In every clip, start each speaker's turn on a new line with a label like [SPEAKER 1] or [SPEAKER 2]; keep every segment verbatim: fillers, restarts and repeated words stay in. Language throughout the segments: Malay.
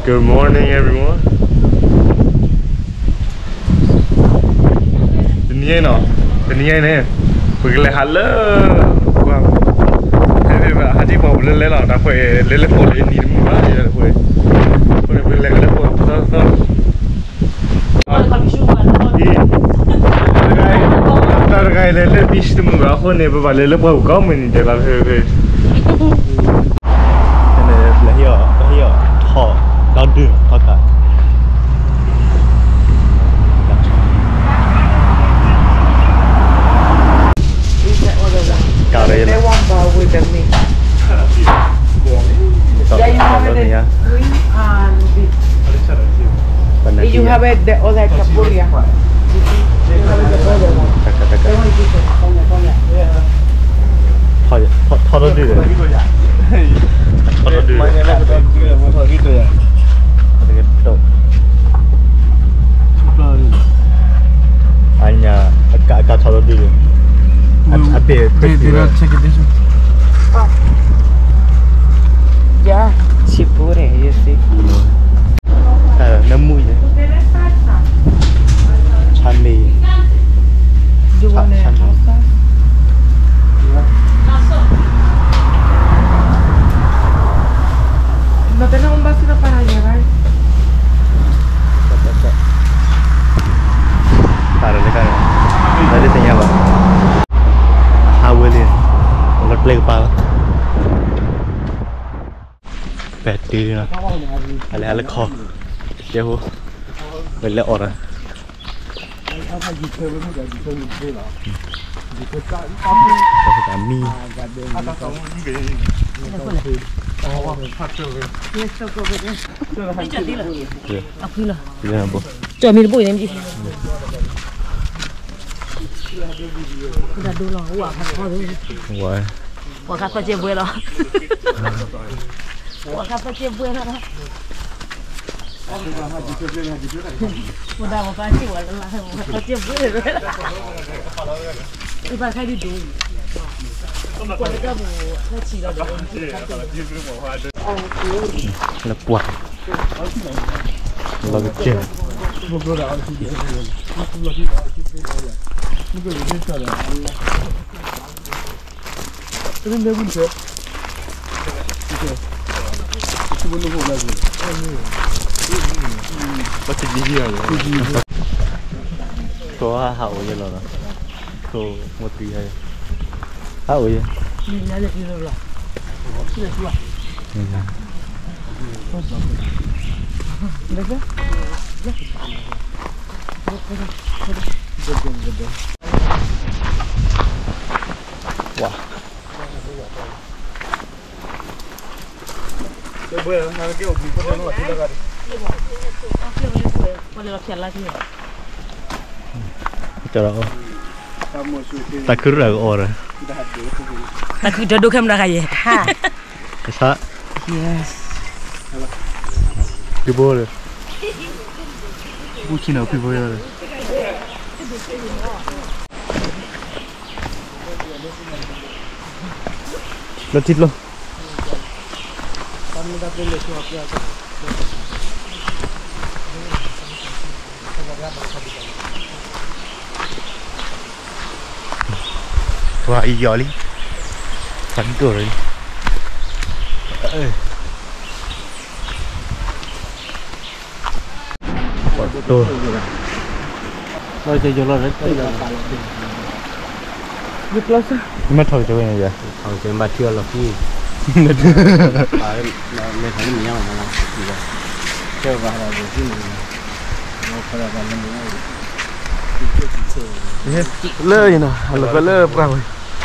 [SPEAKER 1] Good morning, everyone. Ini no, ini ni. Pergi hello. Wow. Hei, haji bawa beli le lah. Dah pergi le le pol ini ni mula dia pergi. Pergi beli le le pol. So so. Tergai le le bis tu mula. Aku ni bawa le le pol kau meni jalan pergi. Ini lahir, lahir. Thọ, đau đường, thọ cả. Cào đây là.
[SPEAKER 2] Yeah, you have it green and beef. You have it the other capuria.
[SPEAKER 1] Thọ, thọ, thọ đau đường. Thọ đau đường. Hanya agak agak thọ đau đường. Apa?
[SPEAKER 3] Tidak check it this.
[SPEAKER 2] Ya, sipure, you see.
[SPEAKER 1] Ah, nemu je. Chami.
[SPEAKER 2] You want a salsa? ¿No tenemos un vasito para llevar?
[SPEAKER 1] Para le cara. Tadi tanya apa? Hawalin. Nggak play kepala. Peti na. Ale ale kho. Jauh. Beli orang. Kami.
[SPEAKER 4] Cho mình bụi em đi. Đã đủ rồi, quả khát khó rồi.
[SPEAKER 1] Quả.
[SPEAKER 4] Quả khát phải chia bụi rồi. Quả khát phải chia bụi rồi đó. Một đào một cái chịu là một khát chia bụi rồi. Đi vào khai đi đủ. Quả cái bộ nó chỉ là đủ.
[SPEAKER 1] Là quả. Là cái chè. Bắt chích gì vậy? Có hậu vậy rồi. Có một tí hay. Hậu vậy.
[SPEAKER 4] Mình đã được đi rồi. Chưa chưa. Được chưa?
[SPEAKER 1] Wow. Bây giờ nó kêu gì có nó ở đây. Chờ đó. Ta cứ rồi ổ rồi.
[SPEAKER 4] Ta cứ cho đôi camera cái gì? Ha.
[SPEAKER 1] Sao?
[SPEAKER 2] Yes.
[SPEAKER 1] Đi bộ rồi. Bố khi nào đi bộ rồi? Nó thịt luôn. Wah, iya li. Santur ni. Eh. Foto. Rồi chơi vô rồi đấy.
[SPEAKER 2] You close.
[SPEAKER 1] Mất thôi cho bên này vậy.
[SPEAKER 3] Thôi chơi ba chưa là phi. Mày thấy mình nhau mà là. Chơi vào là được chứ mình. Nó phải là vào mình nữa.
[SPEAKER 1] Lơ gì nào, halo có lơ berapa?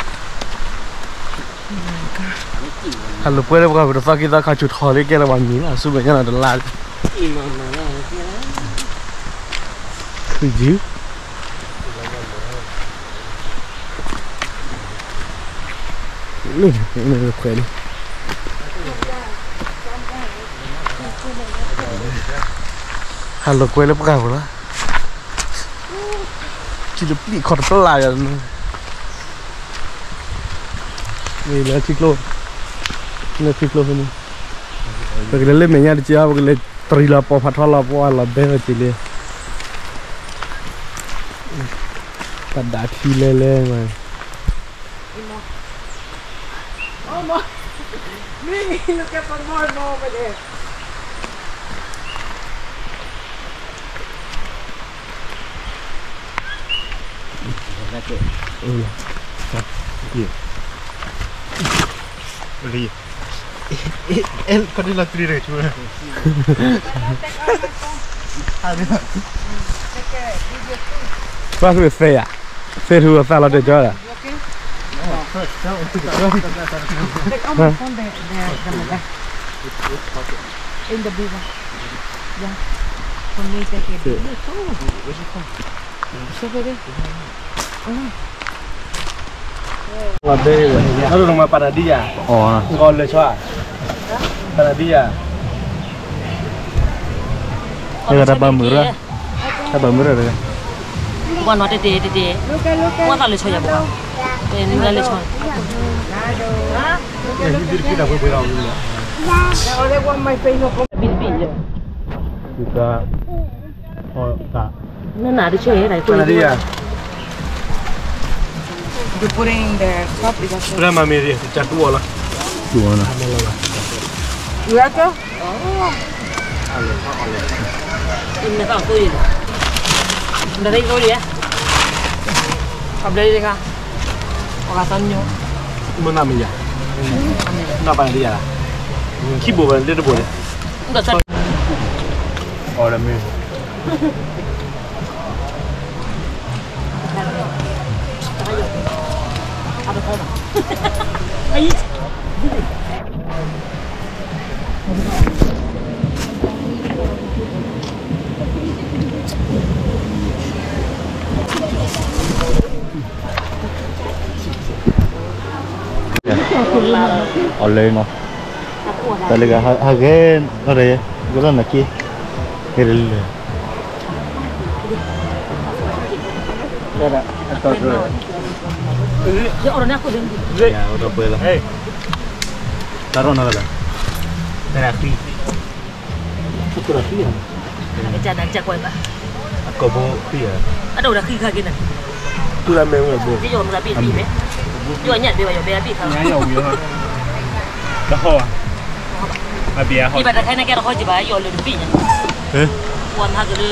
[SPEAKER 1] Halo puede berapa? Berapa kita kacau tholi kita wangi lah, sebenarnya ada lal. Tujuh. Lu, ini kue ni. Halo kue le berapa lah? Chỉ được bị khọt tất lại rồi. Đây là chiếc lô. Đây là chiếc lô này. Bởi cái lên mấy nhà đi chia, bởi cái lên ตรีลาปอพัทลาปอลาเบงจิเลตัดดาทีเล่ๆมา
[SPEAKER 2] นี่ลูกแกปังมอโนไปเลย
[SPEAKER 1] เออครับดีดีเอ็นคนที่เราตรีเลยช่วยว่าคือเสียเสียถูกซาลาเดจอร์
[SPEAKER 2] in the big one yeah for me take it so very
[SPEAKER 3] Ada ya. Lalu nama pada dia.
[SPEAKER 1] Oh.
[SPEAKER 3] Kalau le chua. Pada dia.
[SPEAKER 1] Đây là đá bờ mưa rồi. Đá bờ mưa rồi.
[SPEAKER 4] Quan nó tê tê tê tê. Quan tao lấy chơi à bố. Đây nên lấy chơi.
[SPEAKER 3] Ini diri kita berberau dulu.
[SPEAKER 2] now they want my face no
[SPEAKER 4] Bin bin je.
[SPEAKER 3] Kita oh tak.
[SPEAKER 4] Nó nãy đi chơi này.
[SPEAKER 3] Pada dia.
[SPEAKER 2] you putting in the cup because
[SPEAKER 3] Sudah mami dia cat dua lah.
[SPEAKER 1] Dua lah.
[SPEAKER 2] you like it
[SPEAKER 4] Im nó tao tôi. Đây đây tôi đi á. Cầm đây đi ca. Hoặc là tân nhú.
[SPEAKER 3] Mana mami ya? Nak pada dia lah. Kibu pada dia tu boleh.
[SPEAKER 4] Enggak chân.
[SPEAKER 3] Oh dah mami.
[SPEAKER 4] Ada kau. Ai.
[SPEAKER 1] Oleh no. Talaga again ore gula naki. Hiril.
[SPEAKER 3] Ada atau dulu.
[SPEAKER 4] Dia orangnya aku dan.
[SPEAKER 3] Ya udah boleh lah. Hey. Taruh nak ada. Terapi. Terapi ya.
[SPEAKER 4] Cái cha đang cha quay cả.
[SPEAKER 3] Aku mau dia.
[SPEAKER 4] Ở đâu là khi khai kia này.
[SPEAKER 3] Tu lah memang bu.
[SPEAKER 4] Cái dồn là bị bị đấy. Dồn nhận bị vào bé bị không.
[SPEAKER 3] Nhá dầu nhiều hơn. Đó à. À bia
[SPEAKER 4] Đi vào đây này cái nó hơi chỉ bà dồn được bị nhỉ.
[SPEAKER 1] Hả?
[SPEAKER 4] Quan hai cái.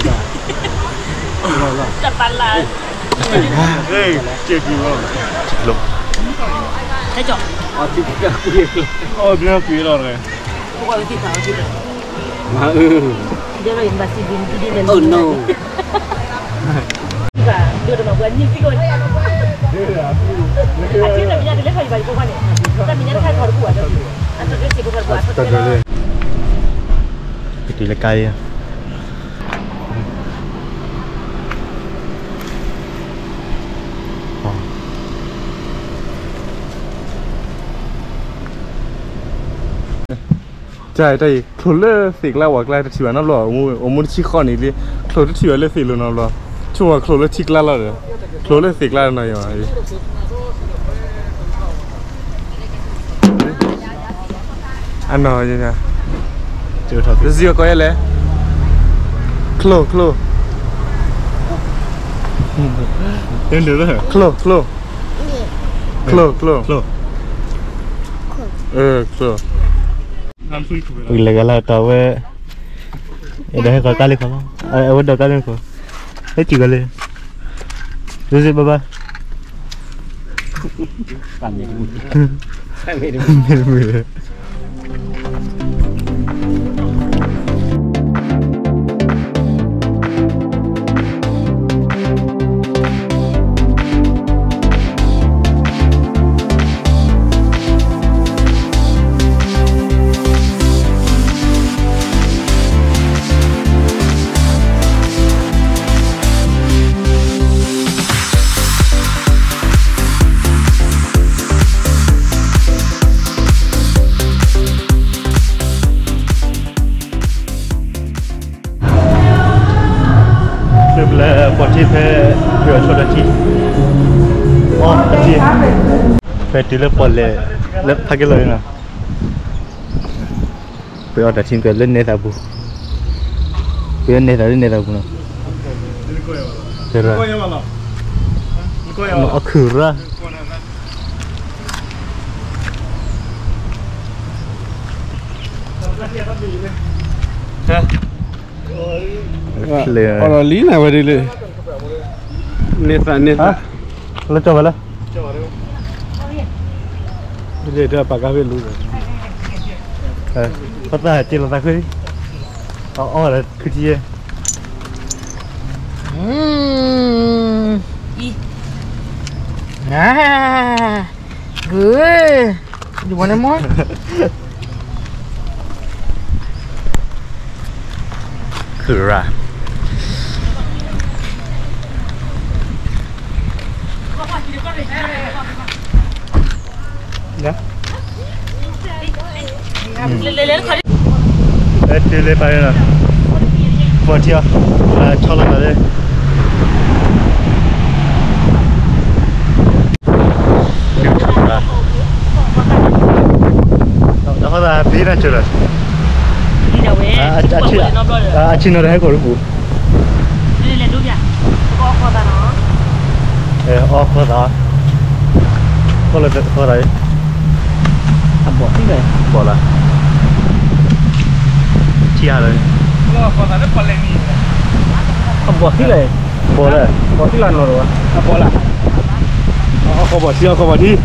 [SPEAKER 4] Chặt bàn là.
[SPEAKER 3] Hey, chưa kịp không?
[SPEAKER 1] Lục.
[SPEAKER 4] Thấy chưa?
[SPEAKER 3] Oh, dia quý rồi.
[SPEAKER 4] Không có cái thịt thảo chứ.
[SPEAKER 3] Mà ừ.
[SPEAKER 4] Dia rồi mà xin đi đi lên. Oh no. Và đưa được vào bữa nhìn cái rồi. À chứ là mình đi lấy phải vậy cô quan này. Ta mình nhắn khai thảo của đâu. Anh tôi cái gì cũng phải của.
[SPEAKER 1] Tao rồi lên. Cái là cây à. Chạy đây, thổi lên xịt lao hoặc là chịu nó lỏ, ông muốn chỉ con này đi, thổi nó chịu lên xịt luôn nó lỏ, chung là thổi lên chích lao rồi, thổi lên xịt lao này rồi. Anh nói gì nhá? Chưa thật. Cái gì có ai lẽ? Clo, clo. Tên được rồi. Clo, clo. Clo, clo. Clo. Ừ, clo. Ilegal tao ấy, đây có cái gì không? À, ở đâu cái gì không? Hết chỉ cái gì? Rồi gì baba?
[SPEAKER 3] Làm gì? Làm gì?
[SPEAKER 1] Làm gì? Porti pe pure soda chi. Oh, chi. Pe tile pole le phage loi na. Pe order chin ke len ne ta bu.
[SPEAKER 3] 别那的那的不能。对了。我渴了。
[SPEAKER 1] 哦，离哪位的嘞？那啥那啥，
[SPEAKER 3] 来找我来。
[SPEAKER 1] 这这把咖啡录了。
[SPEAKER 3] 哎，不在进了再可以。哦哦，来科技。
[SPEAKER 4] 嗯，一，啊 ，good. You want more?
[SPEAKER 3] 渴啊！来，哎，这里白人了，我听，来炒了来的。然后呢，别人去了。啊啊去啊去那儿还搞了不？
[SPEAKER 4] 来来这边，搞好的呢。
[SPEAKER 3] 哎，哦，好的。好了，好了。他bỏ đi rồi. Bỏ là. Chia rồi.
[SPEAKER 1] Lo có ta nó bỏ lên đi.
[SPEAKER 3] Không bỏ đi rồi. Bỏ rồi. Bỏ đi là rồi.
[SPEAKER 1] À bỏ là. Ờ không bỏ chia không bỏ đi.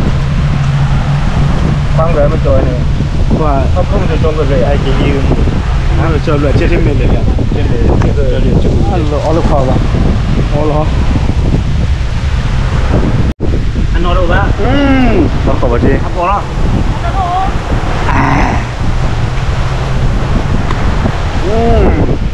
[SPEAKER 3] Băng rồi mới chơi này.
[SPEAKER 1] Và
[SPEAKER 3] không không được trong cái ai chỉ như.
[SPEAKER 1] Nó là chơi lại chơi thêm mình này.
[SPEAKER 3] Trên để cái rồi để chụp.
[SPEAKER 1] Ăn lo ăn lo khó quá. Ăn lo.
[SPEAKER 3] Ăn no đâu ba?
[SPEAKER 1] Ừm.
[SPEAKER 3] Nó không bỏ đi.
[SPEAKER 1] À bỏ là. Ừm.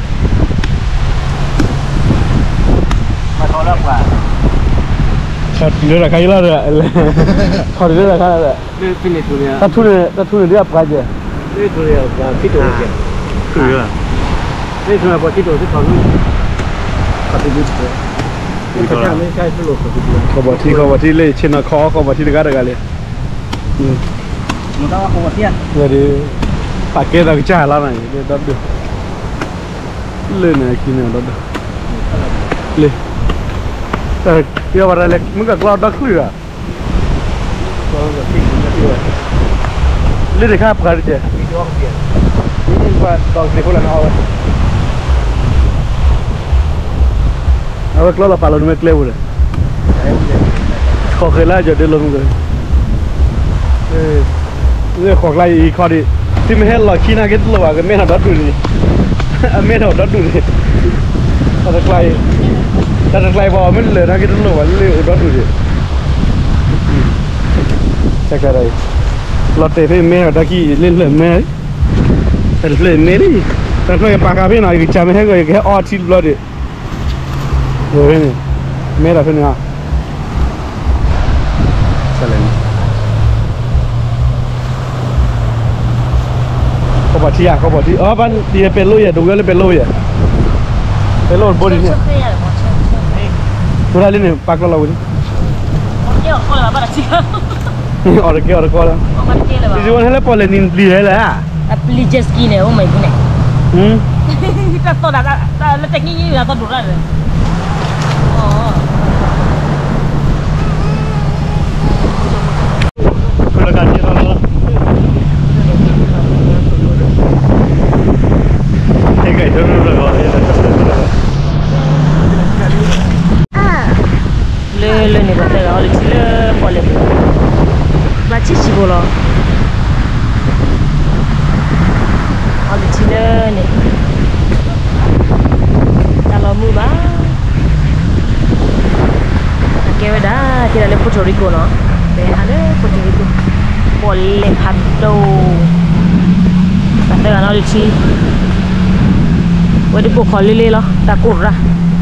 [SPEAKER 3] Mà thôi lắm quá.
[SPEAKER 1] Thật nữa là cái là rồi. Thật nữa là cái là.
[SPEAKER 3] Đây pin này thôi nha.
[SPEAKER 1] Ta thu này ta thu này đi áp cái gì?
[SPEAKER 3] Đây thôi là và cái đồ kia. Cứ à. Đây thôi là bỏ cái đồ cái thằng luôn. Thật đi đi. Cái cái này cái cái đồ cái đồ.
[SPEAKER 1] Có bỏ thi có bỏ thi lên trên nó khó có bỏ thi được cái được cái này. Ừm.
[SPEAKER 3] Nó tao không có tiền.
[SPEAKER 1] Rồi đi. Phải kê ra cái trả lá này để đắp được. Lên này kia nào đắp được. Lên. Ờ, bây giờ lại muốn cả cloud đắp khui à? Lên để khắp cả đi chứ. Ini buat dog ni pula nak awak. Awak keluar pala rumah kelih pula. Kau kelah je dia lom tu. Eh, ni kau kelai kau di. Tim hell lah China kita luar ke mana dah tu ni. Mana dah tu ni. Ada kelai. Ada kelai bawa mana le nak kita luar le dah tu ni. Sekarang. Lotte tu mana dah ki le le mana. Terus le meri, terus le pakai apa nak kita macam ni ke awat sil belah dia. Boleh ni, mera tu ni ah. Selain. Kau buat dia, kau buat dia. Oh, pan dia pelu ya, dua kali pelu ya. Pelu body ni. Sudah ni pakai lalu ni.
[SPEAKER 4] Yo, kau dah berapa sih?
[SPEAKER 1] Orang ke orang kau lah. Di sini hele polen ni beli hele ah.
[SPEAKER 4] Beli jet ski ni, oh my goodness.
[SPEAKER 1] Hmm.
[SPEAKER 4] Kita tahu dah, dah letak ni dah tahu dah. Oh.
[SPEAKER 3] Sudah ganti orang. Tiga itu dulu lah.
[SPEAKER 4] Ah. Le le ni betul lah. Oleh sila boleh. Baca sih bola. Oleh sila ni. Kalau muda. Kau dah tidak le Puerto Rico no. Deh ada Puerto Rico. Boleh hado. Kata kan oleh sih. Wadi ko kholi le lo, ta kurra.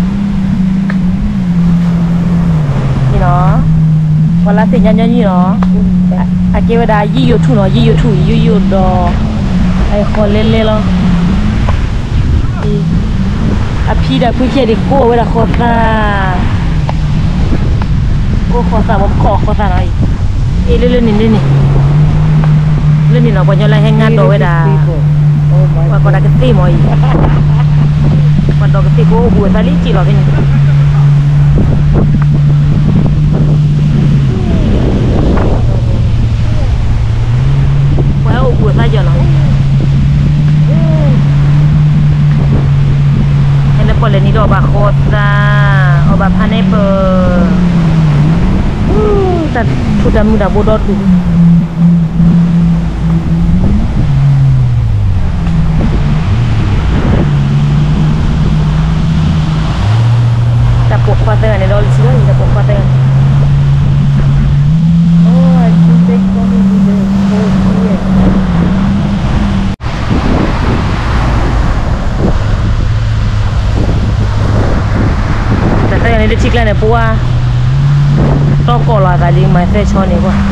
[SPEAKER 4] Ni no. Wala te nya nya ni no. Ake wada yi yo tu no, yi yo tu, yi yo do. Ai kholi le lo. A pi da ku che de ko wada khota. Ko khota bo ko khota nai. E le le ni ni ni. Le ni no bo nya la hengan do wada. Wa ko da ke ti mo yi. Pada ketika buat tali cilok ini. Wah, buat saja lah. Ini boleh ni doa kota, obat pineapple. Uh, tak sudah mudah bodoh tu. Dapur patangan ni dah sini ni dapur patangan. Oh, I can take from you the whole here. Patangan ni dia ciklan ni puah. Toko lah tadi mai saya cakap ni puah.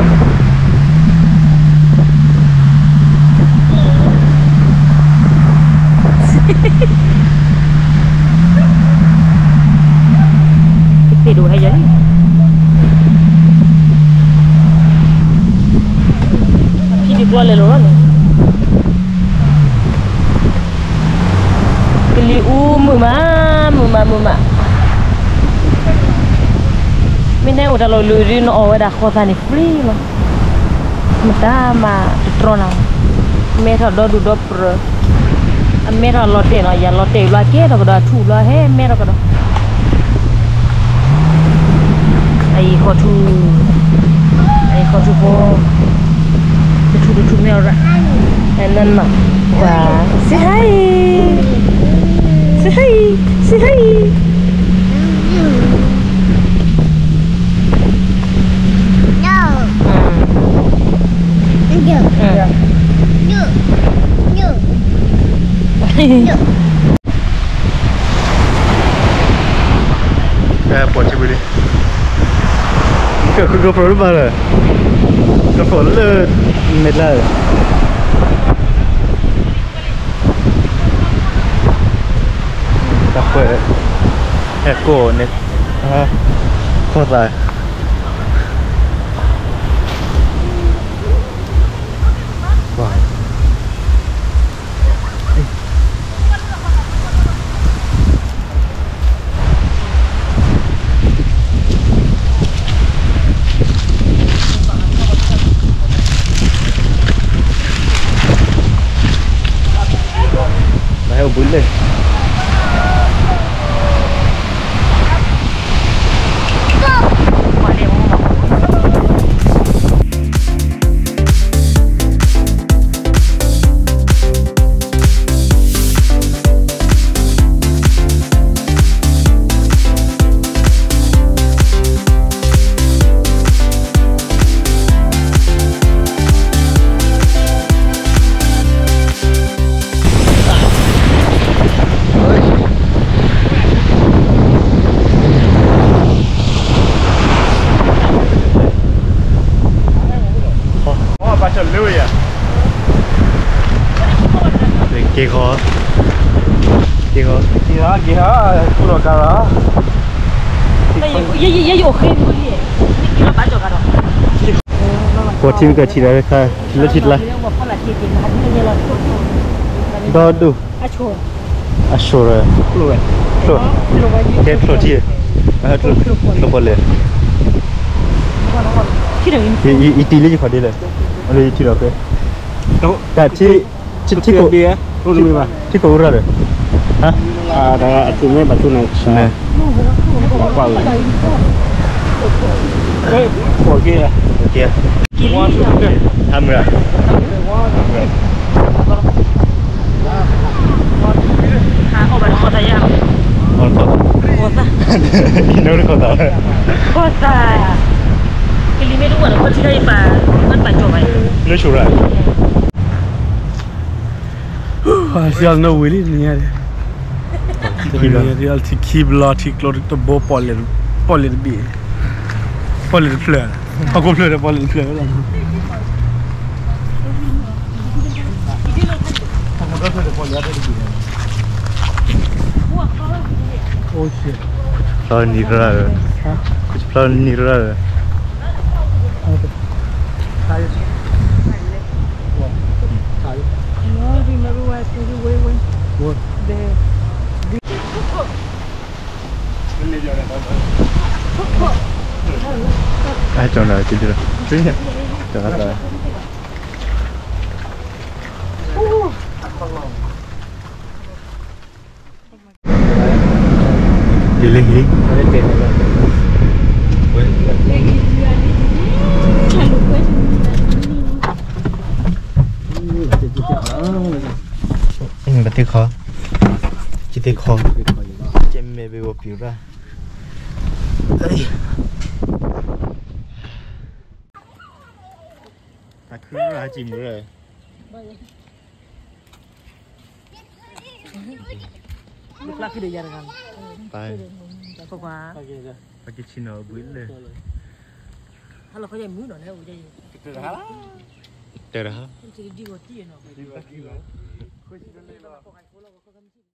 [SPEAKER 4] Tidur aja ni. Kini keluar lelor ni. Keli umu ma, muma muma. Mina udah lalu rin oh dah kota ni free mah. Mata ma trona. Mera do do do per. Mera lote no ya lote lagi dah dah tu lah he mera kada. Ai kau tu, ai kau tu kau, tu tu tu merah, enak nak, wah, say hi, say hi, say hi. No. No. No. No.
[SPEAKER 1] Eh, pocah boleh. Kau kau perlu mana? Kau perlu medal. Tak apa. Eh, kau ni. Ah, kau tak. Wah. Boleh. Kê khó Kê khó
[SPEAKER 3] Kê hả, kê hả, cô đồ cà rá
[SPEAKER 4] Ye ye ye yo khen ko ye Ni kilo ba jo ka do
[SPEAKER 1] Ko tim ka chira ka chila chila Do do
[SPEAKER 4] Acho
[SPEAKER 1] Ashore
[SPEAKER 3] Klo
[SPEAKER 1] Klo Ke klo chi Ah klo klo pole
[SPEAKER 4] Kira
[SPEAKER 1] I i i tile ji khade le Ale chi ra pe
[SPEAKER 3] Đâu
[SPEAKER 1] Ka chi chi chi ko
[SPEAKER 3] bia Klo ni ba
[SPEAKER 1] chi ko ra re Ha
[SPEAKER 3] À, đó là chúng mình bắt chúng này
[SPEAKER 1] Ne
[SPEAKER 3] bỏ qua rồi Ê, của kia
[SPEAKER 1] Kia Tham ra
[SPEAKER 4] Ha ko ba kota ya
[SPEAKER 1] Kon kota
[SPEAKER 4] Kota
[SPEAKER 1] Ino ni kota
[SPEAKER 4] Kota Kelime tu ada kota ni pa man pa jo bai
[SPEAKER 1] Nó chủ ra
[SPEAKER 3] Sial no wili ni ada Real thi kibla thi klor to bo poler poler bi poler fleur Ako fleur poler fleur la Oh shit
[SPEAKER 1] Flower ni ra rồi Kuch flower ni ra rồi ai chọn là chỉ được chứ nhỉ chọn là rồi đi lên đi anh bắt tay khó chỉ tay khó chém mẹ bị bọc biểu ra ta cứ ra chìm rồi
[SPEAKER 2] Lúc lagi dia jalan.
[SPEAKER 1] tay
[SPEAKER 2] Apa kuah?
[SPEAKER 1] pakai chino builเลย
[SPEAKER 2] Kalau kau jadi mulu, nih udah.
[SPEAKER 1] Terah.
[SPEAKER 2] Jadi di roti, no.